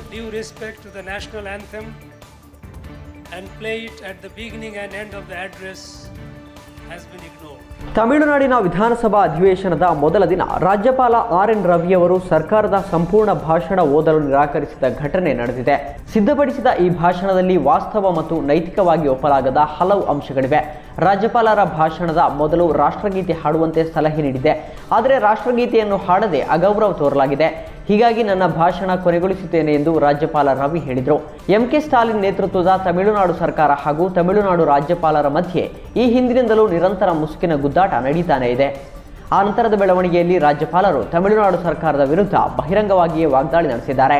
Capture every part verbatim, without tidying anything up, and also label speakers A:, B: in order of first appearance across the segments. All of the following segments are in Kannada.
A: due respect to the national anthem and play it at the beginning and end of the address has been ignored.
B: ತಮಿಳುನಾಡಿನ ವಿಧಾನಸಭಾ ಅಧಿವೇಶನದ ಮೊದಲ ದಿನ ರಾಜ್ಯಪಾಲ ಆರ್ ಎನ್ ರವಿಯವರು ಸರ್ಕಾರದ ಸಂಪೂರ್ಣ ಭಾಷಣ ಓದಲು ನಿರಾಕರಿಸಿದ ಘಟನೆ ನಡೆದಿದೆ. ಸಿದ್ಧಪಡಿಸಿದ ಈ ಭಾಷಣದಲ್ಲಿ ವಾಸ್ತವ ಮತ್ತು ನೈತಿಕವಾಗಿ ಒಪ್ಪಲಾಗದ ಹಲವು ಅಂಶಗಳಿವೆ. ರಾಜ್ಯಪಾಲರ ಭಾಷಣದ ಮೊದಲು ರಾಷ್ಟ್ರಗೀತೆ ಹಾಡುವಂತೆ ಸಲಹೆ ನೀಡಿದೆ. ಆದರೆ ರಾಷ್ಟ್ರಗೀತೆಯನ್ನು ಹಾಡದೆ ಅಗೌರವ ತೋರಲಾಗಿದೆ. ಹೀಗಾಗಿ ನನ್ನ ಭಾಷಣ ಕೊನೆಗೊಳಿಸುತ್ತೇನೆ ಎಂದು ರಾಜ್ಯಪಾಲ ರವಿ ಹೇಳಿದರು. ಎಂ ಕೆ ಸ್ಟಾಲಿನ್ ನೇತೃತ್ವದ ತಮಿಳುನಾಡು ಸರ್ಕಾರ ಹಾಗೂ ತಮಿಳುನಾಡು ರಾಜ್ಯಪಾಲರ ಮಧ್ಯೆ ಈ ಹಿಂದಿನಿಂದಲೂ ನಿರಂತರ ಮುಸುಕಿನ ಗುದ್ದಾಟ ನಡೀತಾನೆ ಇದೆ. ಆ ನಂತರದ ಬೆಳವಣಿಗೆಯಲ್ಲಿ ರಾಜ್ಯಪಾಲರು ತಮಿಳುನಾಡು ಸರ್ಕಾರದ ವಿರುದ್ಧ ಬಹಿರಂಗವಾಗಿಯೇ ವಾಗ್ದಾಳಿ ನಡೆಸಿದ್ದಾರೆ.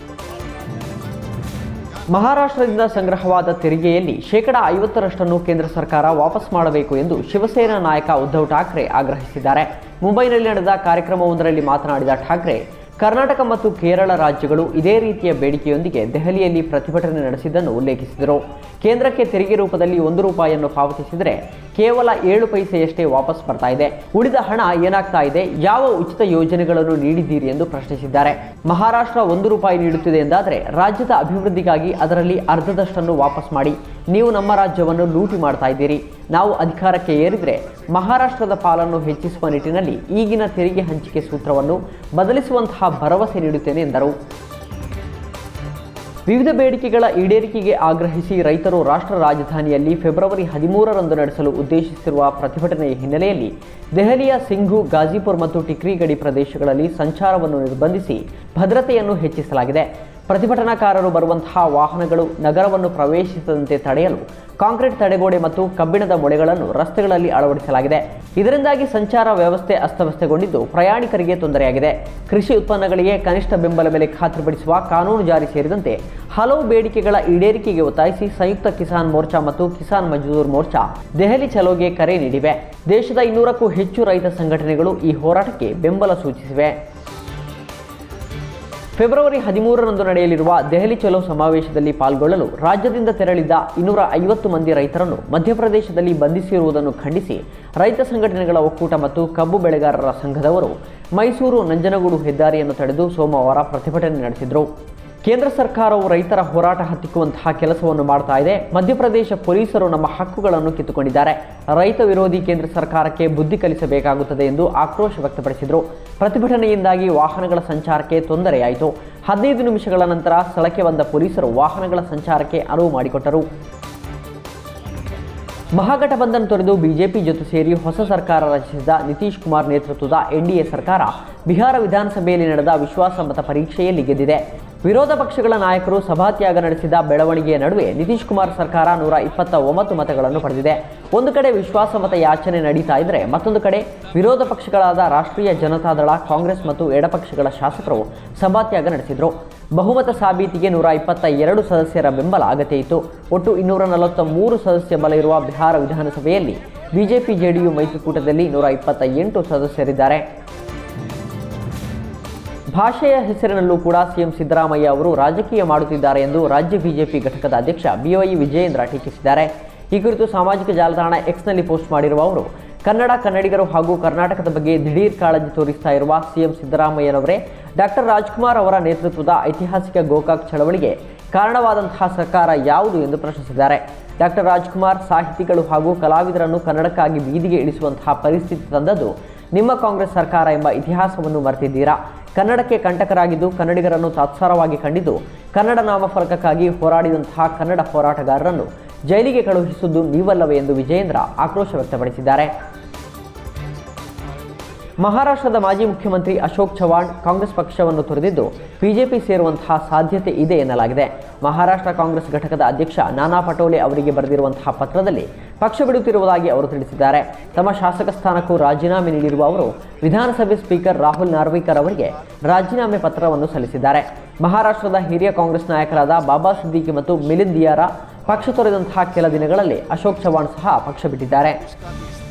B: ಮಹಾರಾಷ್ಟ್ರದಿಂದ ಸಂಗ್ರಹವಾದ ತೆರಿಗೆಯಲ್ಲಿ ಶೇಕಡಾ ಐವತ್ತರಷ್ಟನ್ನು ಕೇಂದ್ರ ಸರ್ಕಾರ ವಾಪಸ್ ಮಾಡಬೇಕು ಎಂದು ಶಿವಸೇನಾ ನಾಯಕ ಉದ್ಧವ್ ಠಾಕ್ರೆ ಆಗ್ರಹಿಸಿದ್ದಾರೆ. ಮುಂಬೈನಲ್ಲಿ ನಡೆದ ಕಾರ್ಯಕ್ರಮವೊಂದರಲ್ಲಿ ಮಾತನಾಡಿದ ಠಾಕ್ರೆ, ಕರ್ನಾಟಕ ಮತ್ತು ಕೇರಳ ರಾಜ್ಯಗಳು ಇದೇ ರೀತಿಯ ಬೇಡಿಕೆಯೊಂದಿಗೆ ದೆಹಲಿಯಲ್ಲಿ ಪ್ರತಿಭಟನೆ ನಡೆಸಿದ್ದನ್ನು ಉಲ್ಲೇಖಿಸಿದರು. ಕೇಂದ್ರಕ್ಕೆ ತೆರಿಗೆ ರೂಪದಲ್ಲಿ ಒಂದು ರೂಪಾಯಿಯನ್ನು ಪಾವತಿಸಿದರೆ ಕೇವಲ ಏಳು ಪೈಸೆಯಷ್ಟೇ ವಾಪಸ್ ಬರ್ತಾ ಇದೆ. ಉಳಿದ ಹಣ ಏನಾಗ್ತಾ ಇದೆ? ಯಾವ ಉಚಿತ ಯೋಜನೆಗಳನ್ನು ನೀಡಿದ್ದೀರಿ ಎಂದು ಪ್ರಶ್ನಿಸಿದ್ದಾರೆ. ಮಹಾರಾಷ್ಟ್ರ ಒಂದು ರೂಪಾಯಿ ನೀಡುತ್ತಿದೆ ಎಂದಾದರೆ ರಾಜ್ಯದ ಅಭಿವೃದ್ಧಿಗಾಗಿ ಅದರಲ್ಲಿ ಅರ್ಧದಷ್ಟನ್ನು ವಾಪಸ್ ಮಾಡಿ. ನೀವು ನಮ್ಮ ರಾಜ್ಯವನ್ನು ಲೂಟಿ ಮಾಡ್ತಾ ಇದ್ದೀರಿ. ನಾವು ಅಧಿಕಾರಕ್ಕೆ ಏರಿದರೆ ಮಹಾರಾಷ್ಟ್ರದ ಪಾಲನ್ನು ಹೆಚ್ಚಿಸುವ ನಿಟ್ಟಿನಲ್ಲಿ ಈಗಿನ ತೆರಿಗೆ ಹಂಚಿಕೆ ಸೂತ್ರವನ್ನು ಬದಲಿಸುವಂತಹ ಭರವಸೆ ನೀಡುತ್ತೇನೆ ಎಂದರು. ವಿವಿಧ ಬೇಡಿಕೆಗಳ ಈಡೇರಿಕೆಗೆ ಆಗ್ರಹಿಸಿ ರೈತರು ರಾಷ್ಟ್ರ ರಾಜಧಾನಿಯಲ್ಲಿ ಫೆಬ್ರವರಿ ಹದಿಮೂರರಂದು ನಡೆಸಲು ಉದ್ದೇಶಿಸಿರುವ ಪ್ರತಿಭಟನೆಯ ಹಿನ್ನೆಲೆಯಲ್ಲಿ ದೆಹಲಿಯ ಸಿಂಘು, ಗಾಜಿಪುರ್ ಮತ್ತು ಟಿಕ್ರಿ ಗಡಿ ಪ್ರದೇಶಗಳಲ್ಲಿ ಸಂಚಾರವನ್ನು ನಿರ್ಬಂಧಿಸಿ ಭದ್ರತೆಯನ್ನು ಹೆಚ್ಚಿಸಲಾಗಿದೆ. ಪ್ರತಿಭಟನಾಕಾರರು ಬರುವಂತಹ ವಾಹನಗಳು ನಗರವನ್ನು ಪ್ರವೇಶಿಸದಂತೆ ತಡೆಯಲು ಕಾಂಕ್ರೀಟ್ ತಡೆಗೋಡೆ ಮತ್ತು ಕಬ್ಬಿಣದ ಮೊಳೆಗಳನ್ನು ರಸ್ತೆಗಳಲ್ಲಿ ಅಳವಡಿಸಲಾಗಿದೆ. ಇದರಿಂದಾಗಿ ಸಂಚಾರ ವ್ಯವಸ್ಥೆ ಅಸ್ತವ್ಯಸ್ತಗೊಂಡಿದ್ದು ಪ್ರಯಾಣಿಕರಿಗೆ ತೊಂದರೆಯಾಗಿದೆ. ಕೃಷಿ ಉತ್ಪನ್ನಗಳಿಗೆ ಕನಿಷ್ಠ ಬೆಂಬಲ ಬೆಲೆ ಖಾತ್ರಿಪಡಿಸುವ ಕಾನೂನು ಜಾರಿ ಸೇರಿದಂತೆ ಹಲವು ಬೇಡಿಕೆಗಳ ಈಡೇರಿಕೆಗೆ ಒತ್ತಾಯಿಸಿ ಸಂಯುಕ್ತ ಕಿಸಾನ್ ಮೋರ್ಚಾ ಮತ್ತು ಕಿಸಾನ್ ಮಜ್ದೂರ್ ಮೋರ್ಚಾ ದೆಹಲಿ ಚಲೋಗೆ ಕರೆ ನೀಡಿವೆ. ದೇಶದ ಇನ್ನೂರಕ್ಕೂ ಹೆಚ್ಚು ರೈತ ಸಂಘಟನೆಗಳು ಈ ಹೋರಾಟಕ್ಕೆ ಬೆಂಬಲ ಸೂಚಿಸಿವೆ. ಫೆಬ್ರವರಿ ಹದಿಮೂರರಂದು ನಡೆಯಲಿರುವ ದೆಹಲಿ ಚಲೋ ಸಮಾವೇಶದಲ್ಲಿ ಪಾಲ್ಗೊಳ್ಳಲು ರಾಜ್ಯದಿಂದ ತೆರಳಿದ್ದ ಇನ್ನೂರ ಐವತ್ತು ಮಂದಿ ರೈತರನ್ನು ಮಧ್ಯಪ್ರದೇಶದಲ್ಲಿ ಬಂಧಿಸಿರುವುದನ್ನು ಖಂಡಿಸಿ ರೈತ ಸಂಘಟನೆಗಳ ಒಕ್ಕೂಟ ಮತ್ತು ಕಬ್ಬು ಬೆಳೆಗಾರರ ಸಂಘದವರು ಮೈಸೂರು ನಂಜನಗೂಡು ಹೆದ್ದಾರಿಯನ್ನು ತಡೆದು ಸೋಮವಾರ ಪ್ರತಿಭಟನೆ ನಡೆಸಿದರು. ಕೇಂದ್ರ ಸರ್ಕಾರವು ರೈತರ ಹೋರಾಟ ಹತ್ತಿಕ್ಕುವಂತಹ ಕೆಲಸವನ್ನು ಮಾಡ್ತಾ ಇದೆ. ಮಧ್ಯಪ್ರದೇಶ ಪೊಲೀಸರು ನಮ್ಮ ಹಕ್ಕುಗಳನ್ನು ಕಿತ್ತುಕೊಂಡಿದ್ದಾರೆ. ರೈತ ವಿರೋಧಿ ಕೇಂದ್ರ ಸರ್ಕಾರಕ್ಕೆ ಬುದ್ಧಿ ಕಲಿಸಬೇಕಾಗುತ್ತದೆ ಎಂದು ಆಕ್ರೋಶ ವ್ಯಕ್ತಪಡಿಸಿದರು. ಪ್ರತಿಭಟನೆಯಿಂದಾಗಿ ವಾಹನಗಳ ಸಂಚಾರಕ್ಕೆ ತೊಂದರೆಯಾಯಿತು. ಹದಿನೈದು ನಿಮಿಷಗಳ ನಂತರ ಸ್ಥಳಕ್ಕೆ ಬಂದ ಪೊಲೀಸರು ವಾಹನಗಳ ಸಂಚಾರಕ್ಕೆ ಅನುವು ಮಾಡಿಕೊಟ್ಟರು. ಮಹಾಗಠಬಂಧನ್ ತೊರೆದು ಬಿಜೆಪಿ ಜೊತೆ ಸೇರಿ ಹೊಸ ಸರ್ಕಾರ ರಚಿಸಿದ ನಿತೀಶ್ ಕುಮಾರ್ ನೇತೃತ್ವದ ಎನ್ಡಿಎ ಸರ್ಕಾರ ಬಿಹಾರ ವಿಧಾನಸಭೆಯಲ್ಲಿ ನಡೆದ ವಿಶ್ವಾಸಮತ ಪರೀಕ್ಷೆಯಲ್ಲಿ ಗೆದ್ದಿದೆ. ವಿರೋಧ ಪಕ್ಷಗಳ ನಾಯಕರು ಸಭಾತ್ಯಾಗ ನಡೆಸಿದ ಬೆಳವಣಿಗೆಯ ನಡುವೆ ನಿತೀಶ್ ಕುಮಾರ್ ಸರ್ಕಾರ ನೂರ ಇಪ್ಪತ್ತ ಒಂಬತ್ತು ಮತಗಳನ್ನು ಪಡೆದಿದೆ. ಒಂದು ಕಡೆ ವಿಶ್ವಾಸಮತ ಯಾಚನೆ ನಡೀತಾ ಇದ್ದರೆ ಮತ್ತೊಂದು ಕಡೆ ವಿರೋಧ ಪಕ್ಷಗಳಾದ ರಾಷ್ಟ್ರೀಯ ಜನತಾದಳ, ಕಾಂಗ್ರೆಸ್ ಮತ್ತು ಎಡಪಕ್ಷಗಳ ಶಾಸಕರು ಸಭಾತ್ಯಾಗ ನಡೆಸಿದರು. ಬಹುಮತ ಸಾಬೀತಿಗೆ ನೂರ ಇಪ್ಪತ್ತ ಎರಡು ಸದಸ್ಯರ ಬೆಂಬಲ ಅಗತ್ಯ ಇತ್ತು. ಒಟ್ಟು ಇನ್ನೂರ ನಲವತ್ತ ಮೂರು ಸದಸ್ಯ ಬಲ ಇರುವ ಬಿಹಾರ ವಿಧಾನಸಭೆಯಲ್ಲಿ ಬಿಜೆಪಿ ಜೆಡಿಯು ಮೈತ್ರಿಕೂಟದಲ್ಲಿ ನೂರ ಇಪ್ಪತ್ತ ಎಂಟು ಸದಸ್ಯರಿದ್ದಾರೆ. ಭಾಷೆಯ ಹೆಸರಿನಲ್ಲೂ ಕೂಡ ಸಿಎಂ ಸಿದ್ದರಾಮಯ್ಯ ಅವರು ರಾಜಕೀಯ ಮಾಡುತ್ತಿದ್ದಾರೆ ಎಂದು ರಾಜ್ಯ ಬಿಜೆಪಿ ಘಟಕದ ಅಧ್ಯಕ್ಷ ಬಿವೈ ವಿಜಯೇಂದ್ರ ಟೀಕಿಸಿದ್ದಾರೆ. ಈ ಕುರಿತು ಸಾಮಾಜಿಕ ಜಾಲತಾಣ ಎಕ್ಸ್ನಲ್ಲಿ ಪೋಸ್ಟ್ ಮಾಡಿರುವ ಅವರು, ಕನ್ನಡ, ಕನ್ನಡಿಗರು ಹಾಗೂ ಕರ್ನಾಟಕದ ಬಗ್ಗೆ ದಿಢೀರ್ ಕಾಳಜಿ ತೋರಿಸ್ತಾ ಇರುವ ಸಿಎಂ ಸಿದ್ದರಾಮಯ್ಯನವರೇ ಡಾಕ್ಟರ್ ರಾಜ್ಕುಮಾರ್ ಅವರ ನೇತೃತ್ವದ ಐತಿಹಾಸಿಕ ಗೋಕಾಕ್ ಚಳವಳಿಗೆ ಕಾರಣವಾದಂತಹ ಸರ್ಕಾರ ಯಾವುದು ಎಂದು ಪ್ರಶ್ನಿಸಿದ್ದಾರೆ. ಡಾಕ್ಟರ್ ರಾಜ್ಕುಮಾರ್ ಸಾಹಿತಿಗಳು ಹಾಗೂ ಕಲಾವಿದರನ್ನು ಕನ್ನಡಕ್ಕಾಗಿ ಬೀದಿಗೆ ಇಳಿಸುವಂತಹ ಪರಿಸ್ಥಿತಿ ತಂದದ್ದು ನಿಮ್ಮ ಕಾಂಗ್ರೆಸ್ ಸರ್ಕಾರ ಎಂಬ ಇತಿಹಾಸವನ್ನು ಮರೆತಿದ್ದೀರಾ. ಕನ್ನಡಕ್ಕೆ ಕಂಟಕರಾಗಿದ್ದು ಕನ್ನಡಿಗರನ್ನು ತಾತ್ಸಾರವಾಗಿ ಕಂಡಿದ್ದು ಕನ್ನಡ ನಾಮಫಲಕಕ್ಕಾಗಿ ಹೋರಾಡಿದಂತಹ ಕನ್ನಡ ಹೋರಾಟಗಾರರನ್ನು ಜೈಲಿಗೆ ಕಳುಹಿಸುವುದು ನೀವಲ್ಲವೇ ಎಂದು ವಿಜಯೇಂದ್ರ ಆಕ್ರೋಶ ವ್ಯಕ್ತಪಡಿಸಿದ್ದಾರೆ. ಮಹಾರಾಷ್ಟ್ರದ ಮಾಜಿ ಮುಖ್ಯಮಂತ್ರಿ ಅಶೋಕ್ ಚವಾಣ್ ಕಾಂಗ್ರೆಸ್ ಪಕ್ಷವನ್ನು ತೊರೆದಿದ್ದು ಬಿಜೆಪಿ ಸೇರುವಂತಹ ಸಾಧ್ಯತೆ ಇದೆ ಎನ್ನಲಾಗಿದೆ. ಮಹಾರಾಷ್ಟ್ರ ಕಾಂಗ್ರೆಸ್ ಘಟಕದ ಅಧ್ಯಕ್ಷ ನಾನಾ ಪಟೋಲೆ ಅವರಿಗೆ ಬರೆದಿರುವಂತಹ ಪತ್ರದಲ್ಲಿ ಪಕ್ಷ ಬಿಡುತ್ತಿರುವುದಾಗಿ ಅವರು ತಿಳಿಸಿದ್ದಾರೆ. ತಮ್ಮ ಶಾಸಕ ಸ್ಥಾನಕ್ಕೂ ರಾಜೀನಾಮೆ ನೀಡಿರುವ ಅವರು ವಿಧಾನಸಭೆ ಸ್ಪೀಕರ್ ರಾಹುಲ್ ನಾರ್ವಿಕರ್ ಅವರಿಗೆ ರಾಜೀನಾಮೆ ಪತ್ರವನ್ನು ಸಲ್ಲಿಸಿದ್ದಾರೆ. ಮಹಾರಾಷ್ಟ್ರದ ಹಿರಿಯ ಕಾಂಗ್ರೆಸ್ ನಾಯಕರಾದ ಬಾಬಾ ಸಿದ್ದಿಕಿ ಮತ್ತು ಮಿಲಿಂದ್ ದಿಯಾರಾ ಪಕ್ಷ ತೊರೆದಂತಹ ಕೆಲ ದಿನಗಳಲ್ಲಿ ಅಶೋಕ್ ಚವಾಣ್ ಸಹ ಪಕ್ಷ ಬಿಟ್ಟಿದ್ದಾರೆ.